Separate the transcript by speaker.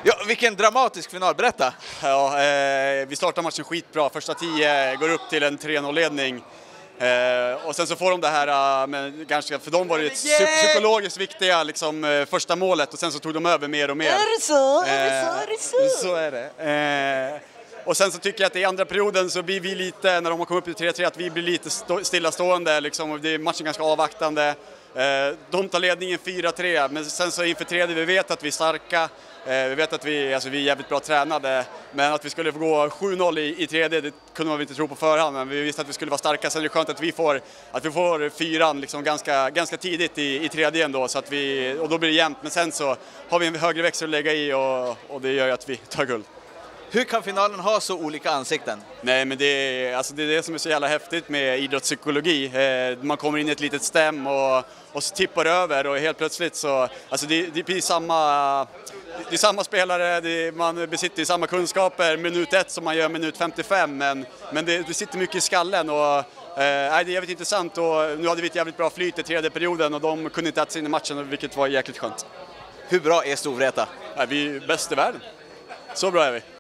Speaker 1: Ja, vilken dramatisk final, berätta!
Speaker 2: Ja, vi startar matchen skitbra, första 10 går upp till en 3-0-ledning. Och sen så får de det här, men ganska, för dem var det psykologiskt viktiga liksom, första målet och sen så tog de över mer och mer.
Speaker 3: Är det så? Är det så?
Speaker 2: Så är det. Och sen så tycker jag att i andra perioden så blir vi lite, när de har kommit upp till 3-3, att vi blir lite stillastående. Liksom, och det är matchen ganska avvaktande. De tar ledningen 4-3, men sen så inför tredje, vi vet att vi är starka. Vi vet att vi är jävligt bra tränade, men att vi skulle få gå 7-0 i tredje, det kunde man inte tro på förhand, men vi visste att vi skulle vara starka. Sen är det skönt att vi får fyran liksom ganska tidigt i tredje ändå, så att och då blir det jämnt, men sen så har vi en högre växel att lägga i och det gör ju att vi tar guld.
Speaker 1: Hur kan finalen ha så olika ansikten?
Speaker 2: Nej, men det är det som är så jävla häftigt med idrottspsykologi. Man kommer in i ett litet stäm och så tippar över och helt plötsligt så... Alltså det blir det är samma spelare, man besitter samma kunskaper minut 1 som man gör minut 55, men det sitter mycket i skallen och det är jävligt intressant och nu hade vi ett jävligt bra flyt i tredje perioden och de kunde inte äta sig in i matchen, vilket var jäkligt skönt.
Speaker 1: Hur bra är Storvreta?
Speaker 2: Vi är bäst i världen. Så bra är vi.